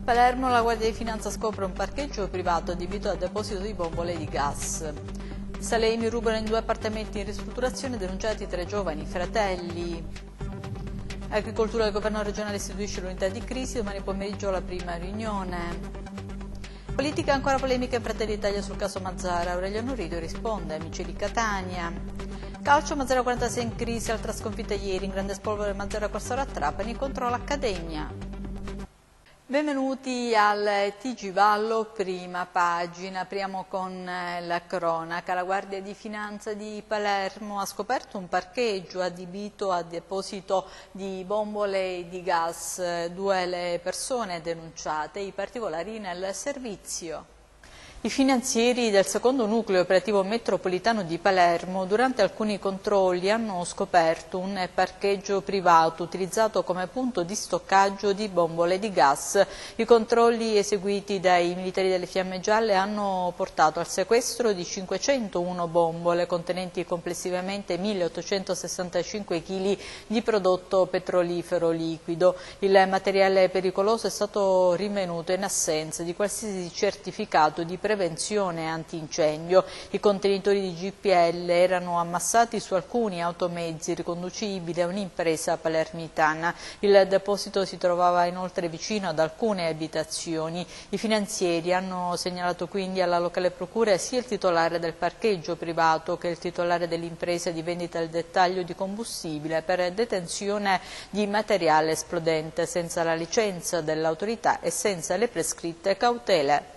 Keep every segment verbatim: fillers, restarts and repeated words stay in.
Palermo, la Guardia di Finanza scopre un parcheggio privato adibito a deposito di bombole di gas. Salemi rubano in due appartamenti in ristrutturazione, denunciati tre giovani fratelli. Agricoltura, del governo regionale istituisce l'unità di crisi, domani pomeriggio la prima riunione. Politica, ancora polemica in Fratelli d'Italia sul caso Mazzara. Aurelio Norido risponde, amici di Catania. Calcio, Mazzara quarantasei in crisi, altra sconfitta ieri, in grande spolvero Mazzara Corsaro a Trapani contro l'Accademia. Benvenuti al T G Vallo, prima pagina. Apriamo con la cronaca. La Guardia di Finanza di Palermo ha scoperto un parcheggio adibito a deposito di bombole di gas. Due le persone denunciate, i particolari nel servizio. I finanzieri del secondo nucleo operativo metropolitano di Palermo durante alcuni controlli hanno scoperto un parcheggio privato utilizzato come punto di stoccaggio di bombole di gas. I controlli eseguiti dai militari delle Fiamme Gialle hanno portato al sequestro di cinquecentouno bombole contenenti complessivamente milleottocentosessantacinque chili di prodotto petrolifero liquido. Il materiale pericoloso è stato rinvenuto in assenza di qualsiasi certificato di prevenzione antincendio. I contenitori di G P L erano ammassati su alcuni automezzi riconducibili a un'impresa palermitana. Il deposito si trovava inoltre vicino ad alcune abitazioni. I finanzieri hanno segnalato quindi alla locale procura sia il titolare del parcheggio privato che il titolare dell'impresa di vendita al dettaglio di combustibile per detenzione di materiale esplodente senza la licenza dell'autorità e senza le prescritte cautele.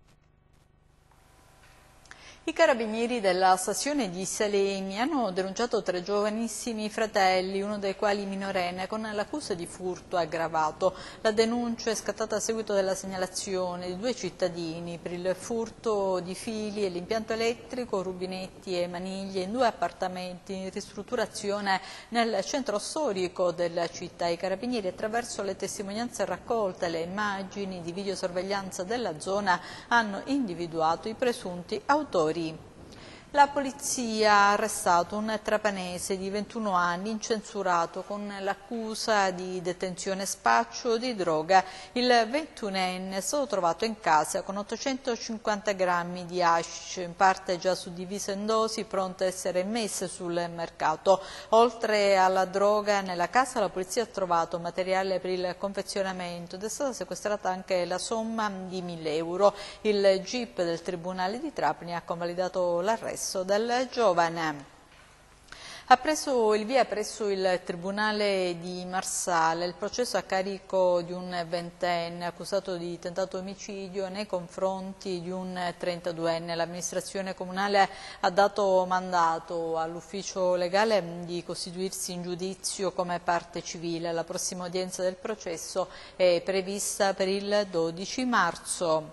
I carabinieri della stazione di Salemi hanno denunciato tre giovanissimi fratelli, uno dei quali minorenne, con l'accusa di furto aggravato. La denuncia è scattata a seguito della segnalazione di due cittadini per il furto di fili e l'impianto elettrico, rubinetti e maniglie in due appartamenti in ristrutturazione nel centro storico della città. I carabinieri, attraverso le testimonianze raccolte e le immagini di videosorveglianza della zona, hanno individuato i presunti autori. La polizia ha arrestato un trapanese di ventuno anni incensurato con l'accusa di detenzione e spaccio di droga. Il ventunenne è stato trovato in casa con ottocentocinquanta grammi di hashish, in parte già suddiviso in dosi, pronte a essere messe sul mercato. Oltre alla droga, nella casa la polizia ha trovato materiale per il confezionamento ed è stata sequestrata anche la somma di mille euro. Il G I P del Tribunale di Trapani ha convalidato l'arresto del giovane. Ha preso il via presso il Tribunale di Marsala il processo a carico di un ventenne accusato di tentato omicidio nei confronti di un trentaduenne. L'amministrazione comunale ha dato mandato all'ufficio legale di costituirsi in giudizio come parte civile. La prossima udienza del processo è prevista per il dodici marzo.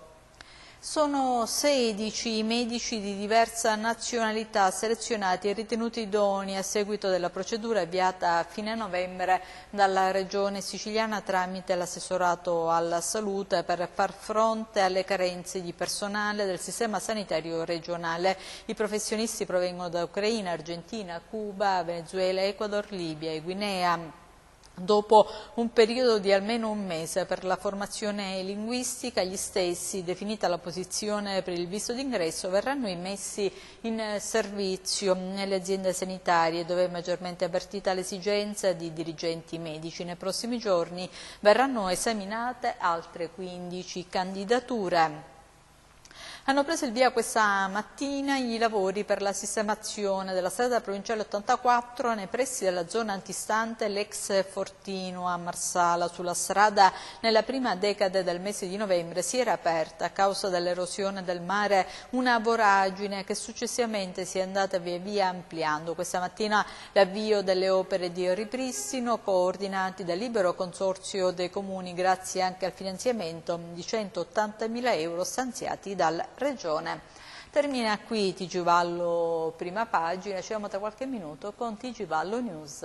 Sono sedici i medici di diversa nazionalità selezionati e ritenuti idonei a seguito della procedura avviata a fine novembre dalla Regione siciliana tramite l'assessorato alla salute per far fronte alle carenze di personale del sistema sanitario regionale. I professionisti provengono da Ucraina, Argentina, Cuba, Venezuela, Ecuador, Libia e Guinea. Dopo un periodo di almeno un mese per la formazione linguistica, gli stessi, definita la posizione per il visto d'ingresso, verranno immessi in servizio nelle aziende sanitarie dove è maggiormente avvertita l'esigenza di dirigenti medici. Nei prossimi giorni verranno esaminate altre quindici candidature. Hanno preso il via questa mattina i lavori per la sistemazione della strada provinciale ottantaquattro nei pressi della zona antistante l'ex Fortino a Marsala. Sulla strada nella prima decade del mese di novembre si era aperta a causa dell'erosione del mare una voragine che successivamente si è andata via via ampliando. Questa mattina l'avvio delle opere di ripristino coordinati dal libero consorzio dei comuni grazie anche al finanziamento di centottantamila euro stanziati dal Regione. Termina qui T G Vallo prima pagina, ci vediamo tra qualche minuto con T G Vallo News.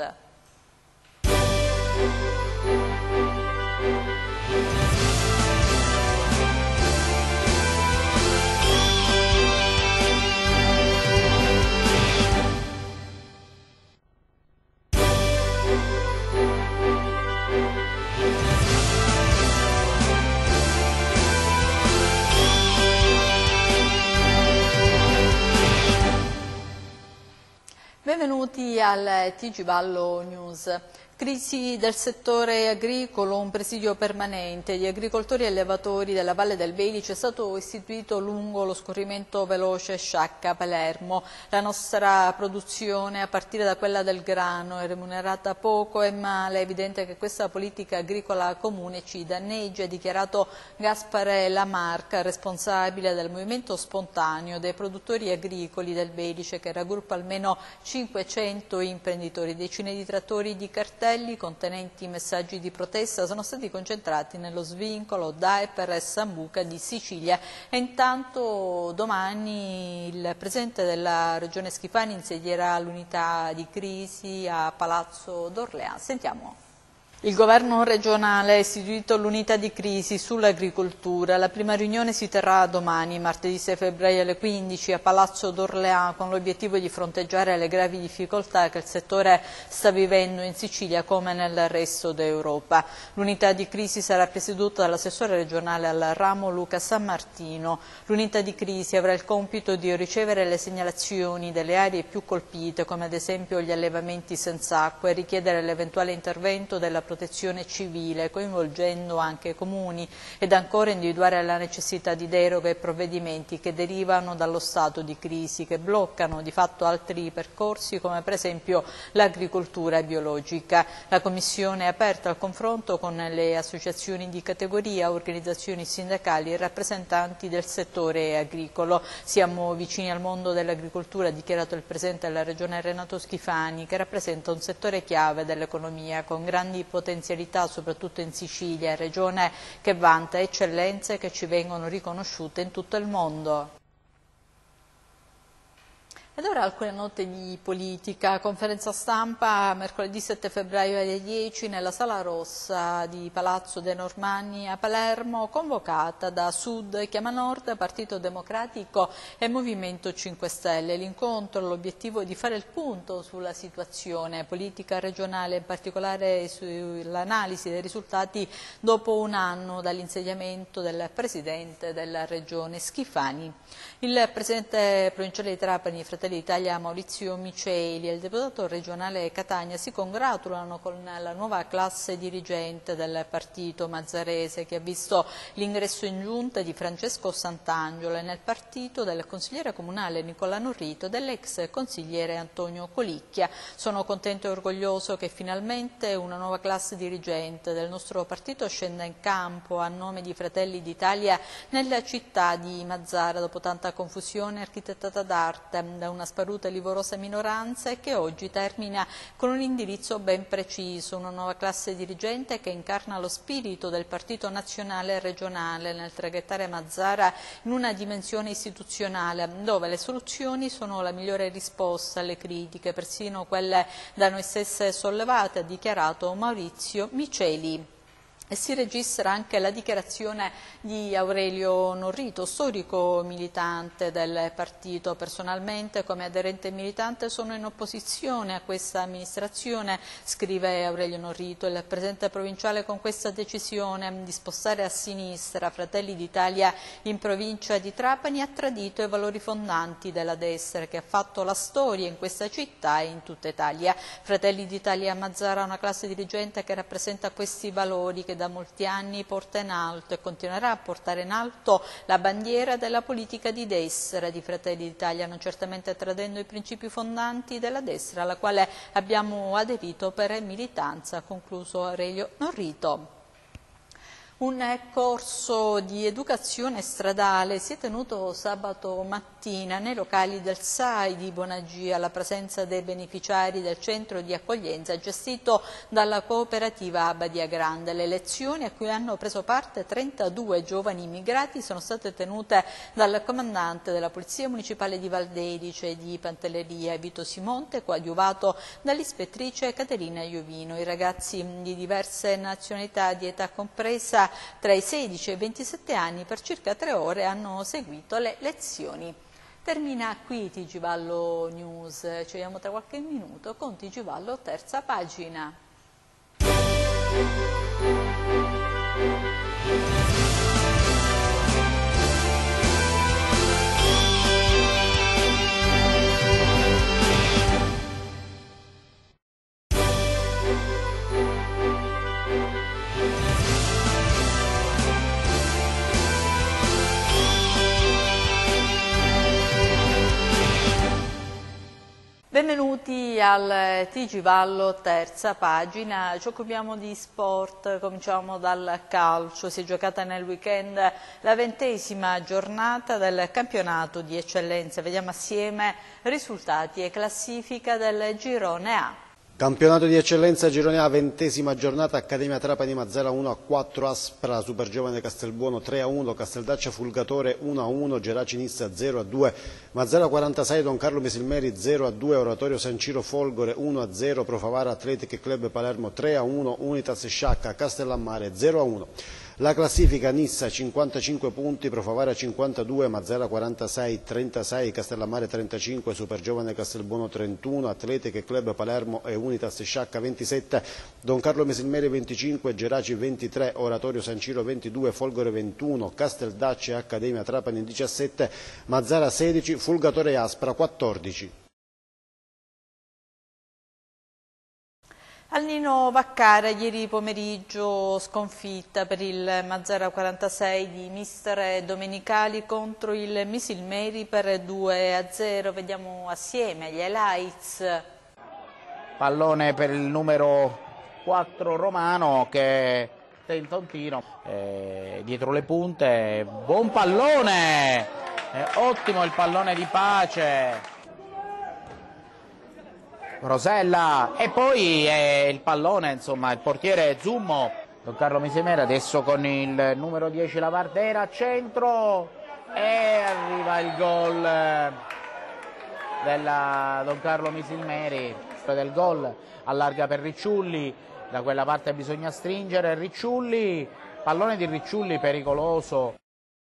benvenuti al T G Vallo News. Crisi del settore agricolo, un presidio permanente di agricoltori e allevatori della Valle del Belice è stato istituito lungo lo scorrimento veloce Sciacca-Palermo. La nostra produzione, a partire da quella del grano, è remunerata poco e male. È evidente che questa politica agricola comune ci danneggia, ha dichiarato Gaspare Lamarca, responsabile del movimento spontaneo dei produttori agricoli del Belice, che raggruppa almeno cinquecento imprenditori. Decine di trattori di cartelli contenenti messaggi di protesta sono stati concentrati nello svincolo Daiper e Sambuca di Sicilia e intanto domani il Presidente della Regione Schifani insedierà l'unità di crisi a Palazzo d'Orléans. Sentiamo. Il governo regionale ha istituito l'unità di crisi sull'agricoltura. La prima riunione si terrà domani, martedì sei febbraio alle quindici, a Palazzo d'Orléans, con l'obiettivo di fronteggiare le gravi difficoltà che il settore sta vivendo in Sicilia come nel resto d'Europa. L'unità di crisi sarà presieduta dall'assessore regionale al ramo Luca San Martino. L'unità di crisi avrà il compito di ricevere le segnalazioni delle aree più colpite, come ad esempio gli allevamenti senza acqua, e richiedere l'eventuale intervento della protezione civile, coinvolgendo anche i comuni, ed ancora individuare la necessità di deroghe e provvedimenti che derivano dallo stato di crisi, che bloccano di fatto altri percorsi, come per esempio l'agricoltura biologica. La Commissione è aperta al confronto con le associazioni di categoria, organizzazioni sindacali e rappresentanti del settore agricolo. Siamo vicini al mondo dell'agricoltura, ha dichiarato il Presidente della Regione Renato Schifani, che rappresenta un settore chiave dell'economia con grandi potenzialità, potenzialità soprattutto in Sicilia, regione che vanta eccellenze che ci vengono riconosciute in tutto il mondo. Ed ora alcune note di politica. Conferenza stampa mercoledì sette febbraio alle dieci nella Sala Rossa di Palazzo dei Normanni a Palermo, convocata da Sud Chiama Nord, Partito Democratico e Movimento cinque Stelle. L'incontro ha l'obiettivo di fare il punto sulla situazione politica regionale, in particolare sull'analisi dei risultati dopo un anno dall'insediamento del Presidente della Regione Schifani. Il Presidente provinciale di Trapani, Fratelli d'Italia Maurizio Miceli, e il deputato regionale Catania si congratulano con la nuova classe dirigente del partito mazzarese, che ha visto l'ingresso in giunta di Francesco Sant'Angelo e nel partito del consigliere comunale Nicola Norrito e dell'ex consigliere Antonio Colicchia. Sono contento e orgoglioso che finalmente una nuova classe dirigente del nostro partito scenda in campo a nome di Fratelli d'Italia nella città di Mazzara, dopo tanta confusione architettata d'arte da una sparuta e livorosa minoranza, e che oggi termina con un indirizzo ben preciso, una nuova classe dirigente che incarna lo spirito del partito nazionale e regionale nel traghettare Mazzara in una dimensione istituzionale dove le soluzioni sono la migliore risposta alle critiche, persino quelle da noi stesse sollevate, ha dichiarato Maurizio Miceli. E si registra anche la dichiarazione di Aurelio Norrito, storico militante del partito. Personalmente, come aderente militante, sono in opposizione a questa amministrazione, scrive Aurelio Norrito. Il Presidente provinciale, con questa decisione di spostare a sinistra Fratelli d'Italia in provincia di Trapani, ha tradito i valori fondanti della destra, che ha fatto la storia in questa città e in tutta Italia. Fratelli d'Italia a Mazzara ha una classe dirigente che rappresenta questi valori, che da molti anni porta in alto e continuerà a portare in alto la bandiera della politica di destra di Fratelli d'Italia, non certamente tradendo i principi fondanti della destra alla quale abbiamo aderito per militanza, ha concluso Aurelio Norrito. Un corso di educazione stradale si è tenuto sabato mattina nei locali del S A I di Bonagia, alla presenza dei beneficiari del centro di accoglienza gestito dalla cooperativa Badia Grande. Le lezioni, a cui hanno preso parte trentadue giovani immigrati, sono state tenute dal comandante della Polizia Municipale di Valdedice e di Pantelleria, Vito Simonte, coadiuvato dall'ispettrice Caterina Iovino. I ragazzi di diverse nazionalità, di età compresa tra i sedici e i ventisette anni, per circa tre ore hanno seguito le lezioni. Termina qui T G Vallo News, ci vediamo tra qualche minuto con T G Vallo terza pagina. Benvenuti al T G Vallo, terza pagina. Ci occupiamo di sport, cominciamo dal calcio. Si è giocata nel weekend la ventesima giornata del campionato di eccellenza. Vediamo assieme risultati e classifica del girone A. Campionato di eccellenza girone A, ventesima giornata, Accademia Trapani Mazara uno a quattro, Aspra Super Giovane Castelbuono tre a uno, Casteldaccia Fulgatore uno a uno, Geraci Nissa zero a due, Mazara quarantasei Don Carlo Misilmeri zero a due, Oratorio San Ciro Folgore uno a zero, Profavara Athletic Club Palermo tre a uno, Unitas Sciacca Castellammare zero a uno. La classifica: Nissa cinquantacinque punti, Profavara cinquantadue, Mazara quarantasei, trentasei, Castellammare trentacinque, Supergiovane Castelbuono trentuno, Athletic Club Palermo e Unitas Sciacca ventisette, Don Carlo Misilmeri venticinque, Geraci ventitré, Oratorio San Ciro ventidue, Folgore ventuno, Casteldaccia e Accademia Trapani diciassette, Mazara sedici, Fulgatore e Aspra quattordici. Al Nino Vaccara ieri pomeriggio sconfitta per il Mazara quarantasei di mister Domenicali contro il Misilmeri per due a zero. Vediamo assieme gli highlights. Pallone per il numero quattro Romano che tenta un tiro eh, dietro le punte, buon pallone, eh, ottimo il pallone di Pace. Rosella e poi eh, il pallone, insomma il portiere Zummo, Don Carlo Misilmeri adesso con il numero dieci Lavardera, centro e arriva il gol della Don Carlo Misilmeri, del gol, allarga per Ricciulli, da quella parte bisogna stringere Ricciulli, pallone di Ricciulli pericoloso,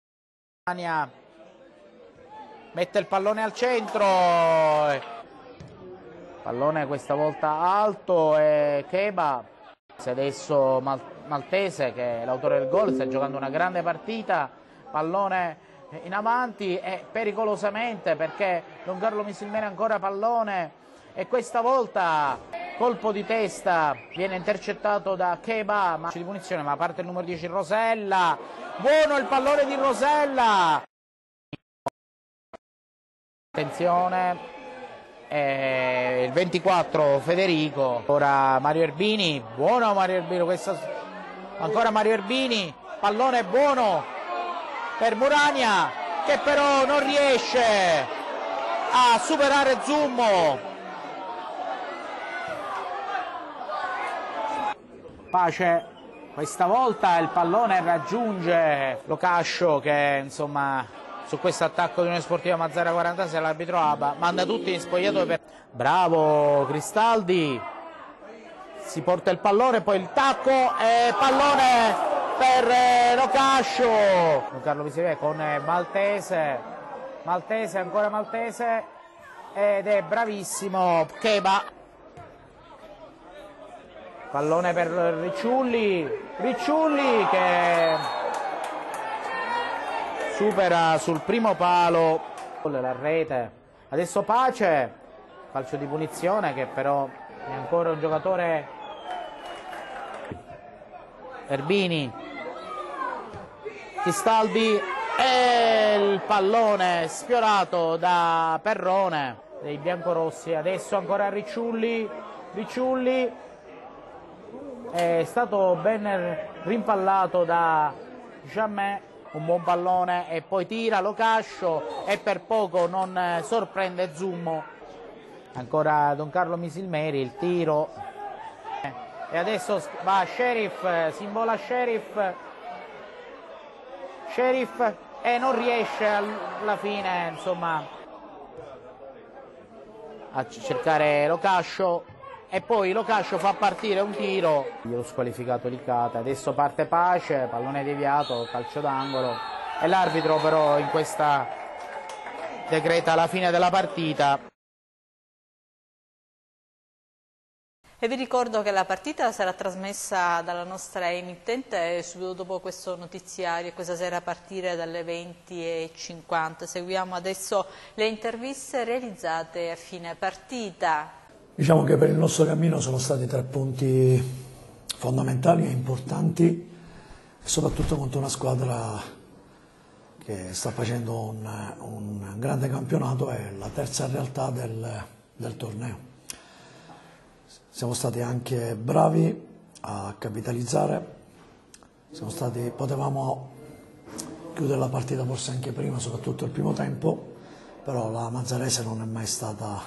mette il pallone al centro. Pallone questa volta alto e Cheba, adesso Mal Maltese che è l'autore del gol, sta giocando una grande partita, pallone in avanti e pericolosamente perché Don Carlo Misilmeri ancora pallone e questa volta colpo di testa, viene intercettato da Cheba, ma di punizione, ma parte il numero dieci Rosella, buono il pallone di Rosella, attenzione. Eh, il ventiquattro Federico, ora Mario Erbini, buono Mario Erbini, questa, ancora Mario Erbini, pallone buono per Murania che però non riesce a superare Zummo. Pace, questa volta il pallone raggiunge Locascio che insomma su questo attacco di Unione Sportiva Mazara quarantasei l'arbitro Aba manda tutti in spogliatoio per... bravo Cristaldi, si porta il pallone, poi il tacco e pallone per Locascio. Don Carlo Misilmeri con Maltese, Maltese ancora Maltese ed è bravissimo Cheba, pallone per Ricciulli, Ricciulli che supera sul primo palo la rete, adesso Pace, calcio di punizione che però è ancora un giocatore, Erbini, Cristaldi e il pallone sfiorato da Perrone dei biancorossi, adesso ancora Ricciulli, Ricciulli è stato ben rimpallato da Giammè, un buon pallone e poi tira Locascio e per poco non sorprende Zummo, ancora Don Carlo Misilmeri, il tiro e adesso va Sheriff, si invola Sheriff, Sheriff e non riesce alla fine insomma a cercare Locascio e poi Locascio fa partire un tiro, glielo squalificato Licata, adesso parte Pace, pallone deviato, calcio d'angolo e l'arbitro però in questa decreta la fine della partita. E vi ricordo che la partita sarà trasmessa dalla nostra emittente subito dopo questo notiziario, questa sera a partire dalle venti e cinquanta. Seguiamo adesso le interviste realizzate a fine partita. Diciamo che per il nostro cammino sono stati tre punti fondamentali e importanti, soprattutto contro una squadra che sta facendo un, un grande campionato, è la terza realtà del, del torneo. Siamo stati anche bravi a capitalizzare, siamo stati, potevamo chiudere la partita forse anche prima, soprattutto il primo tempo, però la Mazzarese non è mai stata,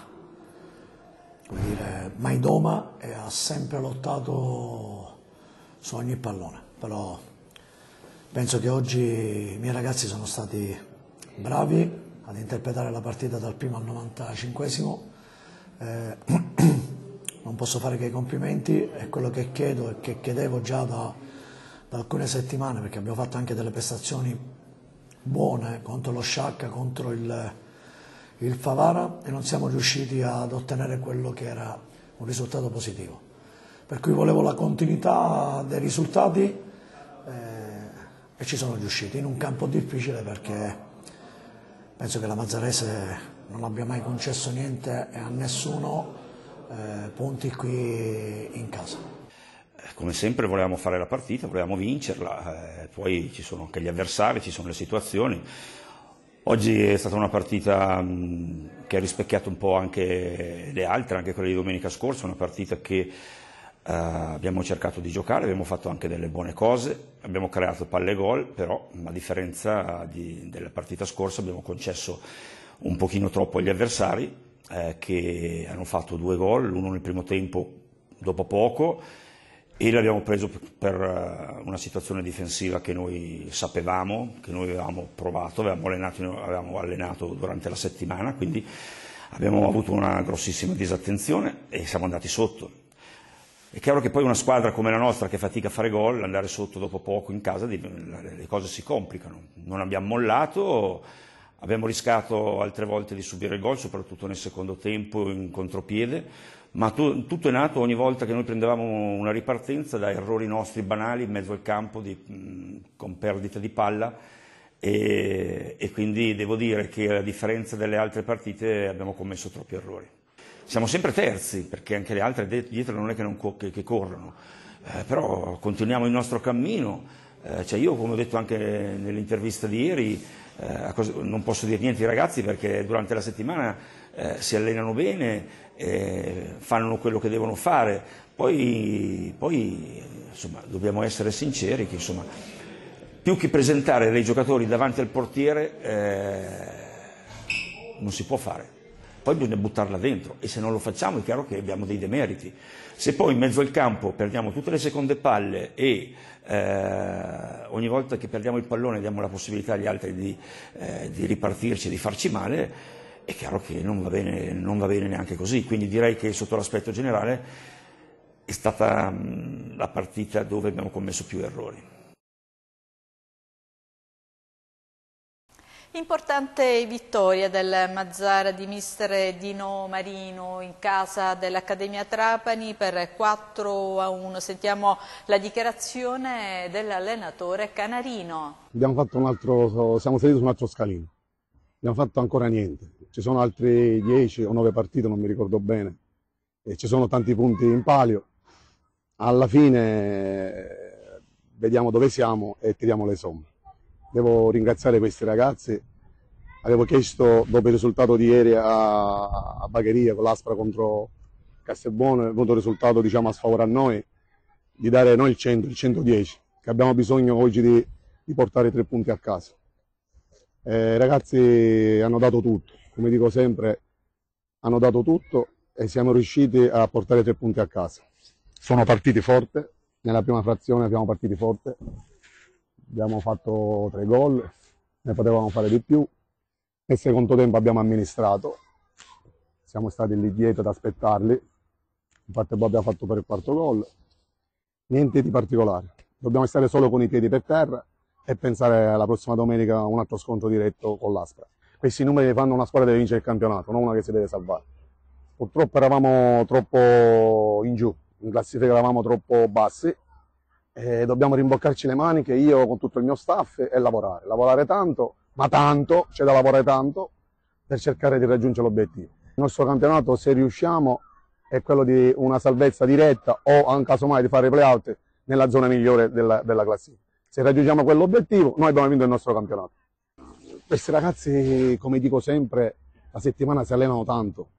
come dire, mai doma e ha sempre lottato su ogni pallone. Però penso che oggi i miei ragazzi sono stati bravi ad interpretare la partita dal primo al novantacinquesimo. Eh, non posso fare che i complimenti, è quello che chiedo e che chiedevo già da, da alcune settimane, perché abbiamo fatto anche delle prestazioni buone contro lo Sciacca, contro il, il Favara, e non siamo riusciti ad ottenere quello che era un risultato positivo. Per cui volevo la continuità dei risultati eh, e ci sono riusciti in un campo difficile, perché penso che la Mazzarese non abbia mai concesso niente a nessuno, eh, punti qui in casa. Come sempre volevamo fare la partita, volevamo vincerla, eh, poi ci sono anche gli avversari, ci sono le situazioni. Oggi è stata una partita mh, che ha rispecchiato un po' anche le altre, anche quelle di domenica scorsa, una partita che eh, abbiamo cercato di giocare, abbiamo fatto anche delle buone cose, abbiamo creato palle gol, però a differenza di, della partita scorsa abbiamo concesso un pochino troppo agli avversari, eh, che hanno fatto due gol, uno nel primo tempo dopo poco, e l'abbiamo preso per una situazione difensiva che noi sapevamo, che noi avevamo provato, avevamo allenato, avevamo allenato durante la settimana, quindi abbiamo avuto una grossissima disattenzione e siamo andati sotto. È chiaro che poi una squadra come la nostra, che fatica a fare gol, andare sotto dopo poco in casa, le cose si complicano. Non abbiamo mollato, abbiamo rischiato altre volte di subire il gol, soprattutto nel secondo tempo in contropiede, ma tu, tutto è nato ogni volta che noi prendevamo una ripartenza da errori nostri banali in mezzo al campo, di, mh, con perdita di palla, e, e quindi devo dire che a differenza delle altre partite abbiamo commesso troppi errori. Siamo sempre terzi, perché anche le altre dietro non è che, non co che, che corrono, eh, però continuiamo il nostro cammino. Eh, cioè io, come ho detto anche nell'intervista di ieri, eh, non posso dire niente ai ragazzi perché durante la settimana eh, si allenano bene, eh, fanno quello che devono fare, poi, poi insomma, dobbiamo essere sinceri che insomma, più che presentare dei giocatori davanti al portiere eh, non si può fare, poi bisogna buttarla dentro, e se non lo facciamo è chiaro che abbiamo dei demeriti. Se poi in mezzo al campo perdiamo tutte le seconde palle e eh, ogni volta che perdiamo il pallone diamo la possibilità agli altri di, eh, di ripartirci e di farci male, è chiaro che non va bene, non va bene neanche così. Quindi direi che sotto l'aspetto generale è stata mh, la partita dove abbiamo commesso più errori. Importante vittoria del Mazzara di mister Dino Marino in casa dell'Accademia Trapani per quattro a uno. Sentiamo la dichiarazione dell'allenatore Canarino. Abbiamo fatto un altro, siamo saliti su un altro scalino, abbiamo fatto ancora niente. Ci sono altre dieci o nove partite, non mi ricordo bene, e ci sono tanti punti in palio. Alla fine vediamo dove siamo e tiriamo le somme. Devo ringraziare questi ragazzi. Avevo chiesto, dopo il risultato di ieri a, a Bagheria con l'Aspra contro Castelbuono, è venuto il risultato diciamo, a sfavore a noi, di dare noi il cento, il centodieci, che abbiamo bisogno oggi di, di portare tre punti a casa. Eh, I ragazzi hanno dato tutto, come dico sempre, hanno dato tutto e siamo riusciti a portare tre punti a casa. Sono partiti forte, nella prima frazione siamo partiti forte. Abbiamo fatto tre gol, ne potevamo fare di più. Nel secondo tempo abbiamo amministrato, siamo stati lì dietro ad aspettarli. Infatti Bobby ha fatto per il quarto gol. Niente di particolare, dobbiamo stare solo con i piedi per terra e pensare alla prossima domenica a un altro scontro diretto con l'Aspra. Questi numeri fanno una squadra che deve vincere il campionato, non una che si deve salvare. Purtroppo eravamo troppo in giù, in classifica eravamo troppo bassi. E dobbiamo rimboccarci le maniche, io con tutto il mio staff, e lavorare, lavorare tanto, ma tanto, c'è da lavorare tanto per cercare di raggiungere l'obiettivo. Il nostro campionato, se riusciamo, è quello di una salvezza diretta o, in caso mai, di fare i play-out nella zona migliore della, della classifica. Se raggiungiamo quell'obiettivo, noi abbiamo vinto il nostro campionato. Questi ragazzi, come dico sempre, la settimana si allenano tanto,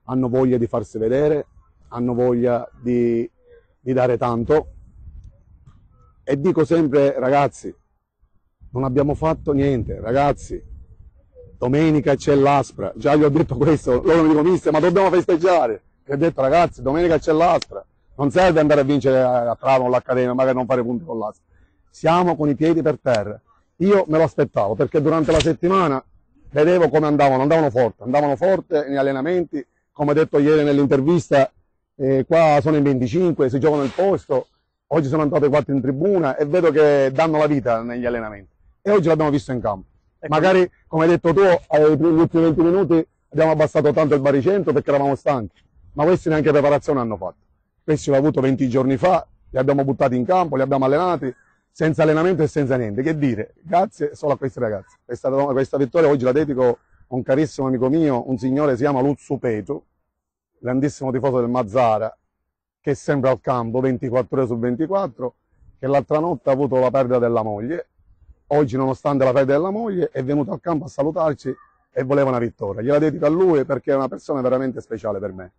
hanno voglia di farsi vedere, hanno voglia di, di dare tanto. E dico sempre, ragazzi, non abbiamo fatto niente, ragazzi, domenica c'è l'Aspra, già gli ho detto questo, loro mi dicono, mister, ma dobbiamo festeggiare. Gli ho detto, ragazzi, domenica c'è l'Aspra, non serve andare a vincere a Trano l'Accademia, magari non fare punti con l'Aspra. Siamo con i piedi per terra. Io me lo aspettavo, perché durante la settimana vedevo come andavano, andavano forte, andavano forte negli allenamenti, come detto ieri nell'intervista, eh, qua sono in venticinque, si giocano il posto, oggi sono andato i quattro in tribuna e vedo che danno la vita negli allenamenti. E oggi l'abbiamo visto in campo. Ecco. Magari, come hai detto tu, negli ultimi venti minuti abbiamo abbassato tanto il baricentro perché eravamo stanchi, ma questi neanche preparazione hanno fatto. Questi l'ho avuto venti giorni fa, li abbiamo buttati in campo, li abbiamo allenati, senza allenamento e senza niente. Che dire, grazie solo a questi ragazzi. Questa, questa vittoria oggi la dedico a un carissimo amico mio, un signore si chiama Luzzu Petru, grandissimo tifoso del Mazzara, che è sempre al campo ventiquattro ore su ventiquattro, che l'altra notte ha avuto la perdita della moglie. Oggi, nonostante la perdita della moglie, è venuto al campo a salutarci e voleva una vittoria. Gliela dedico a lui perché è una persona veramente speciale per me.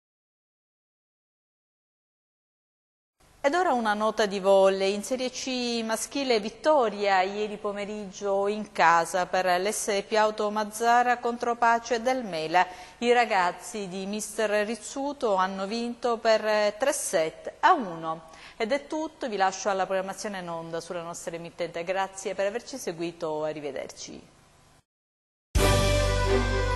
Ed ora una nota di volley. In Serie C maschile vittoria ieri pomeriggio in casa per l'S P Auto Mazzara contro Pace del Mela. I ragazzi di mister Rizzuto hanno vinto per tre set a uno. Ed è tutto, vi lascio alla programmazione in onda sulla nostra emittente. Grazie per averci seguito, arrivederci.